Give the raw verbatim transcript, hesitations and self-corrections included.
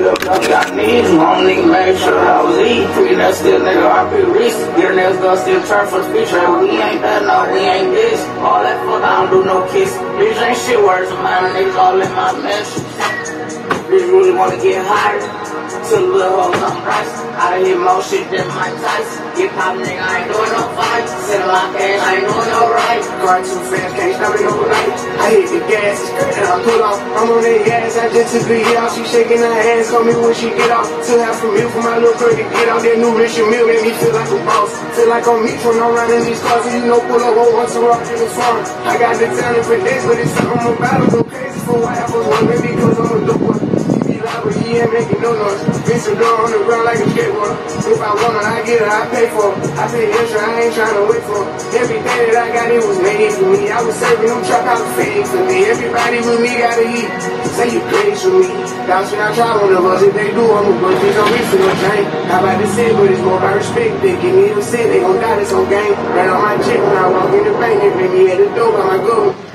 Look, I got needs, one nigga made sure I was eating. Three that still nigga, I be rich. Get a niggas gonna still turn for the feature. We ain't that, no, we ain't this. All that fuck, I don't do no kiss. Bitch ain't shit words of mine, niggas all in my mess. Bitch really wanna get higher. Till the little hoes on price. I done hit more shit than Mike Tyson. Get pop nigga, I ain't doing no fight. Sit in my cash, I ain't doing no right. Car too fast, can't stop it overnight. I hit the gas, and I pull off. I'm on that gas, I just took a year off. She shaking her hands, call me when she get off. Took half a meal for my little girl to get out. That new rich and meal made me feel like a boss. Feel like I'm me when I'm riding these cars. And you know, pull up one once a rock in the farm. I got the talent for this, but it's something about it. Go crazy for why I was wondering because I'm a dope boy. But he ain't making no noise. Been some girl on the ground like a skateboard. If I want it, I get it, I pay for it. I pay extra, I ain't trying to wait for it. Everything that I got, it was made for me. I was serving them truck out fake for me. Everybody with me gotta eat. Say you praise for me. Down should I try one of us? If they do, I'm a bunch. Bitch, I'm rich for no chain. How about to say, but it's more about respect. They give me the sit, they gon' die this whole game. Right on my check when I walk in the bank. They bring me at the door by my goal.